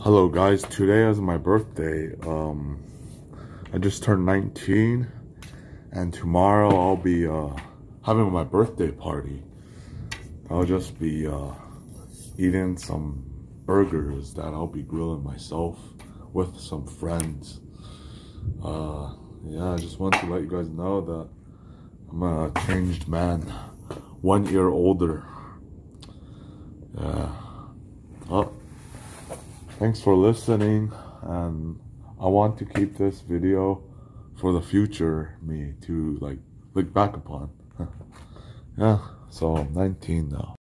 Hello guys, today is my birthday. I just turned 19 and tomorrow I'll be having my birthday party. I'll just be eating some burgers that I'll be grilling myself with some friends. Yeah, I just want to let you guys know that I'm a changed man, 1 year older. Yeah. Oh. Thanks for listening, and I want to keep this video for the future me to like look back upon. Yeah, so I'm 19 now.